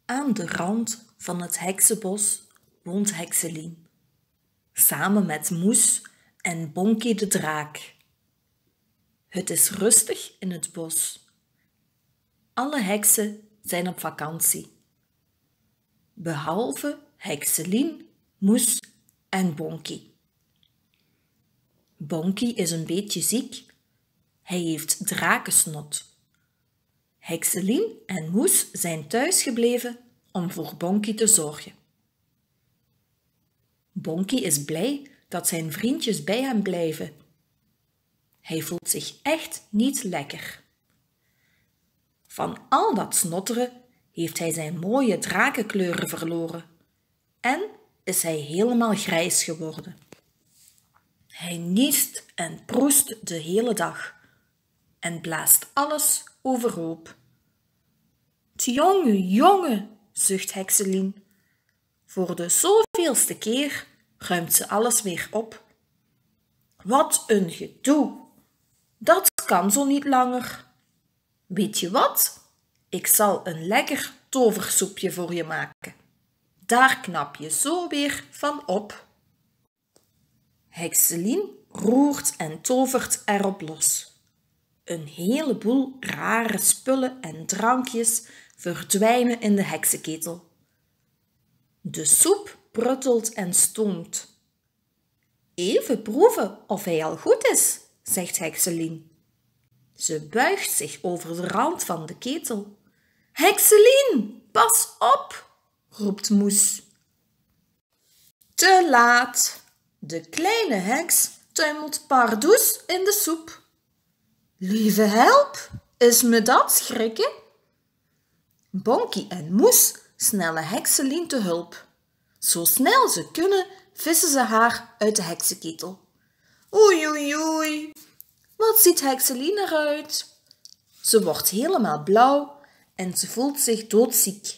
Aan de rand van het heksenbos woont Hekselien, samen met Moes en Bonkie de draak. Het is rustig in het bos. Alle heksen zijn op vakantie, behalve Hekselien, Moes en Bonkie. Bonkie is een beetje ziek. Hij heeft drakensnot. Hekselien en Moes zijn thuisgebleven om voor Bonkie te zorgen. Bonkie is blij dat zijn vriendjes bij hem blijven. Hij voelt zich echt niet lekker. Van al dat snotteren heeft hij zijn mooie drakenkleuren verloren en is hij helemaal grijs geworden. Hij niest en proest de hele dag en blaast alles overhoop. Tjonge, jonge, zucht Hekselien. Voor de zoveelste keer ruimt ze alles weer op. Wat een gedoe! Dat kan zo niet langer. Weet je wat? Ik zal een lekker toversoepje voor je maken. Daar knap je zo weer van op. Hekselien roert en tovert erop los. Een heleboel rare spullen en drankjes verdwijnen in de heksenketel. De soep pruttelt en stoomt. Even proeven of hij al goed is, zegt Hekselien. Ze buigt zich over de rand van de ketel. Hekselien, pas op, roept Moes. Te laat. De kleine heks tuimelt pardoes in de soep. Lieve help, is me dat schrikken? Bonkie en Moes snellen Hekselien te hulp. Zo snel ze kunnen, vissen ze haar uit de heksenketel. Oei, oei, oei, wat ziet Hekselien eruit? Ze wordt helemaal blauw en ze voelt zich doodziek.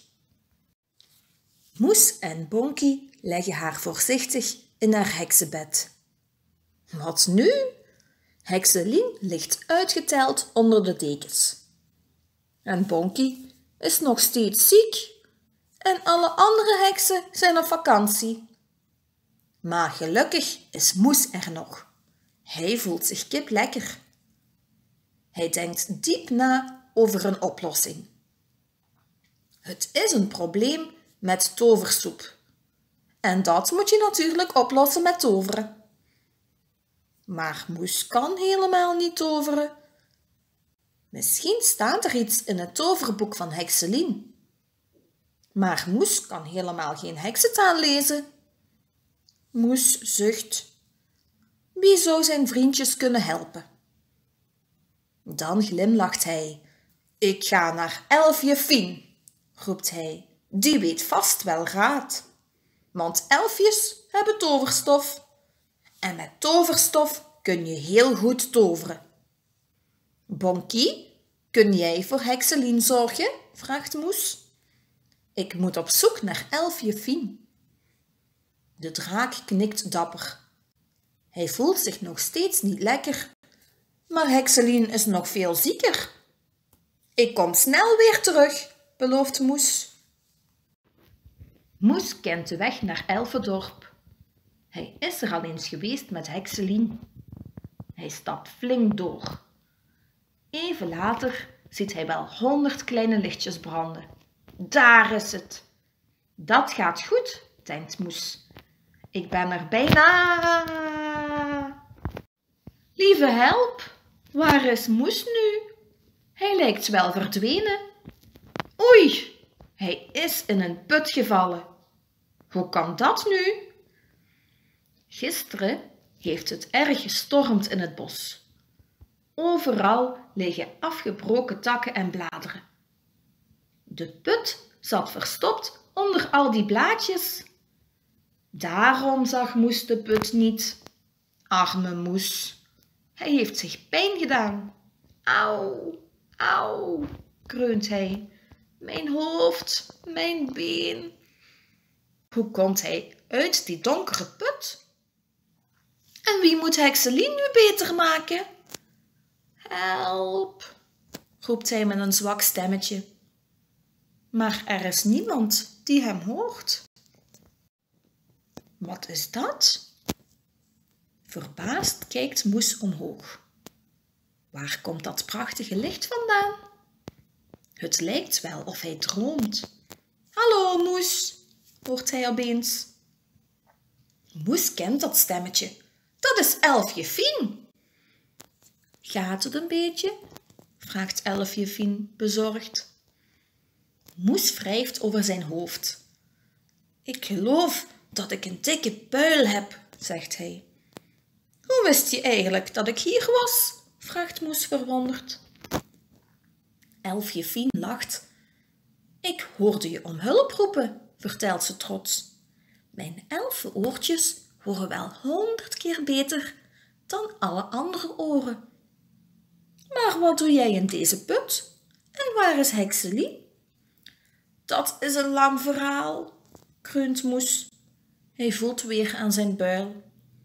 Moes en Bonkie leggen haar voorzichtig in haar heksenbed. Wat nu? Hekselien ligt uitgeteld onder de dekens. En Bonkie is nog steeds ziek en alle andere heksen zijn op vakantie. Maar gelukkig is Moes er nog. Hij voelt zich kiplekker. Hij denkt diep na over een oplossing. Het is een probleem met toversoep. En dat moet je natuurlijk oplossen met toveren. Maar Moes kan helemaal niet toveren. Misschien staat er iets in het toverboek van Hekselien. Maar Moes kan helemaal geen heksentaal lezen. Moes zucht. Wie zou zijn vriendjes kunnen helpen? Dan glimlacht hij. Ik ga naar Elfje Fien, roept hij. Die weet vast wel raad. Want elfjes hebben toverstof. En met toverstof kun je heel goed toveren. Bonkie, kun jij voor Hekselien zorgen? Vraagt Moes. Ik moet op zoek naar Elfje Fien. De draak knikt dapper. Hij voelt zich nog steeds niet lekker, maar Hekselien is nog veel zieker. Ik kom snel weer terug, belooft Moes. Moes kent de weg naar Elfendorp. Hij is er al eens geweest met Hekselien. Hij stapt flink door. Even later ziet hij wel 100 kleine lichtjes branden. Daar is het. Dat gaat goed, denkt Moes. Ik ben er bijna. Lieve help, waar is Moes nu? Hij lijkt wel verdwenen. Oei, hij is in een put gevallen. Hoe kan dat nu? Gisteren heeft het erg gestormd in het bos. Overal liggen afgebroken takken en bladeren. De put zat verstopt onder al die blaadjes. Daarom zag Moes de put niet. Arme Moes, hij heeft zich pijn gedaan. Auw, auw, kreunt hij. Mijn hoofd, mijn been. Hoe komt hij uit die donkere put? En wie moet Hekselien nu beter maken? Help, roept hij met een zwak stemmetje. maar er is niemand die hem hoort. Wat is dat? Verbaasd kijkt Moes omhoog. Waar komt dat prachtige licht vandaan? Het lijkt wel of hij droomt. Hallo Moes, hoort hij opeens. Moes kent dat stemmetje. Dat is Elfje Fien. Gaat het een beetje? Vraagt Elfje Fien bezorgd. Moes wrijft over zijn hoofd. Ik geloof dat ik een dikke buil heb, zegt hij. Hoe wist je eigenlijk dat ik hier was? Vraagt Moes verwonderd. Elfje Fien lacht. Ik hoorde je om hulp roepen, vertelt ze trots. Mijn elfenoortjes horen wel 100 keer beter dan alle andere oren. Maar wat doe jij in deze put? En waar is Hekselien? Dat is een lang verhaal, kreunt Moes. Hij voelt weer aan zijn buil.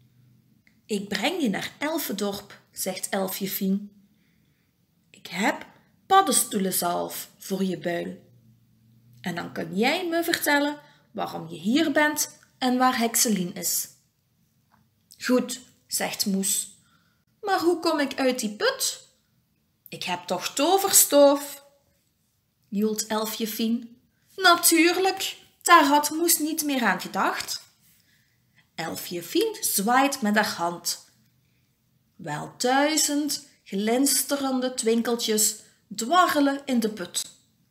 Ik breng je naar Elfendorp, zegt Elfje Fien. Ik heb paddenstoelenzalf voor je buil. En dan kan jij me vertellen waarom je hier bent en waar Hekselien is. Goed, zegt Moes. Maar hoe kom ik uit die put? Ik heb toch toverstoof? Joelt Elfje Fien. Natuurlijk, daar had Moes niet meer aan gedacht. Elfje Fien zwaait met haar hand. Wel 1000 glinsterende twinkeltjes dwarrelen in de put.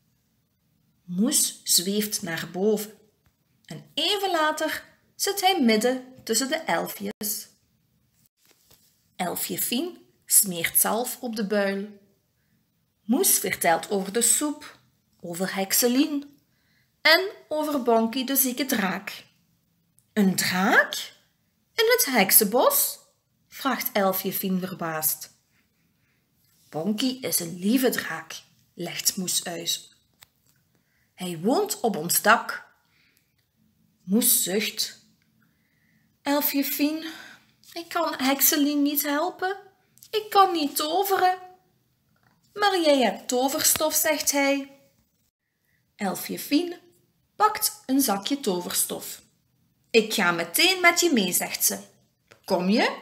Moes zweeft naar boven en even later zit hij midden tussen de elfjes. Elfje Fien smeert zalf op de buil. Moes vertelt over de soep, over Hekselien en over Bonkie de zieke draak. Een draak? In het heksenbos? Vraagt Elfje Fien verbaasd. Bonkie is een lieve draak, legt Moes uit. Hij woont op ons dak. Moes zucht. Elfje Fien, ik kan Hekselien niet helpen. Ik kan niet toveren. Maar jij hebt toverstof, zegt hij. Elfje Fien pakt een zakje toverstof. Ik ga meteen met je mee, zegt ze. Kom je?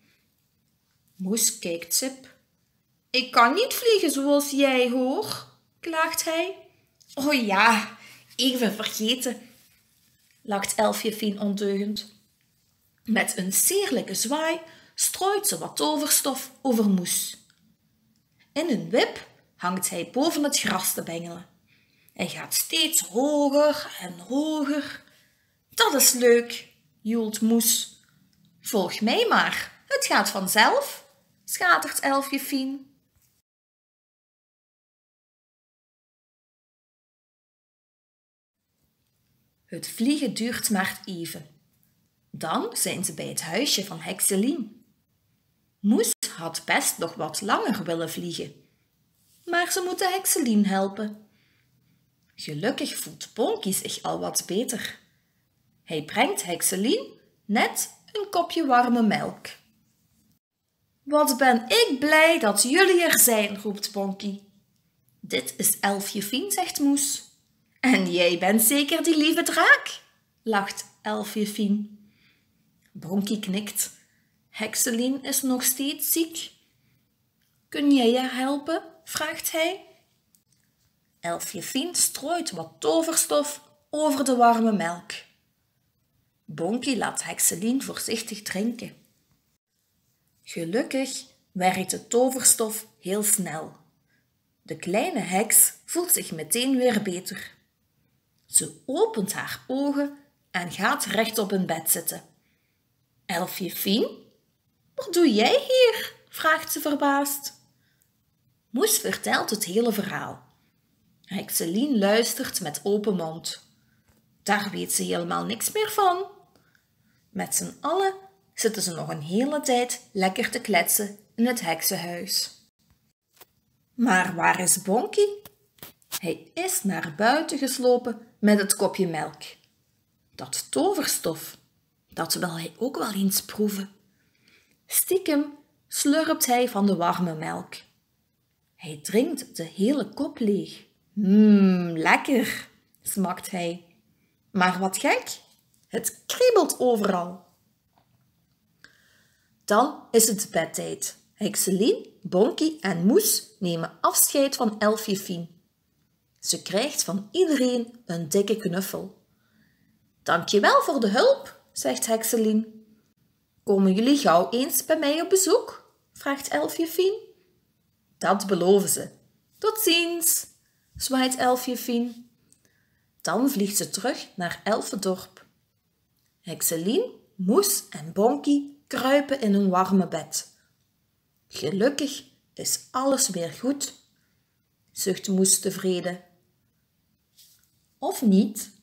Moes kijkt sip. Ik kan niet vliegen zoals jij, hoor, klaagt hij. Oh ja, even vergeten, lacht Elfje Fien ondeugend. Met een sierlijke zwaai strooit ze wat toverstof over Moes. In een wip hangt hij boven het gras te bengelen. Hij gaat steeds hoger en hoger. Dat is leuk, joelt Moes. Volg mij maar, het gaat vanzelf, schatert Elfje Fien. Het vliegen duurt maar even. Dan zijn ze bij het huisje van Hekselien. Moes had best nog wat langer willen vliegen, maar ze moeten Hekselien helpen. Gelukkig voelt Bonkie zich al wat beter. Hij brengt Hekselien net een kopje warme melk. Wat ben ik blij dat jullie er zijn, roept Bonkie. Dit is Elfje Fien, zegt Moes. En jij bent zeker die lieve draak, lacht Elfje Fien. Bonkie knikt. Hekselien is nog steeds ziek. Kun jij haar helpen? Vraagt hij. Elfje Fien strooit wat toverstof over de warme melk. Bonkie laat Hekselien voorzichtig drinken. Gelukkig werkt de toverstof heel snel. De kleine heks voelt zich meteen weer beter. Ze opent haar ogen en gaat recht op een bed zitten. Elfje Fien, wat doe jij hier? Vraagt ze verbaasd. Moes vertelt het hele verhaal. Hekselien luistert met open mond. Daar weet ze helemaal niks meer van. Met z'n allen zitten ze nog een hele tijd lekker te kletsen in het heksenhuis. Maar waar is Bonkie? Hij is naar buiten geslopen met het kopje melk. Dat toverstof, dat wil hij ook wel eens proeven. Stiekem slurpt hij van de warme melk. Hij drinkt de hele kop leeg. Lekker! smakt hij. Maar wat gek, het kriebelt overal. Dan is het bedtijd. Hekselien, Bonkie en Moes nemen afscheid van elfje Fien. Ze krijgt van iedereen een dikke knuffel. Dankjewel voor de hulp, zegt Hekselien. Komen jullie gauw eens bij mij op bezoek? Vraagt elfje Fien. Dat beloven ze. Tot ziens, zwaait elfje Fien. Dan vliegt ze terug naar Elfendorp. Hekselien, Moes en Bonkie kruipen in hun warme bed. Gelukkig is alles weer goed, zucht Moes tevreden. Of niet?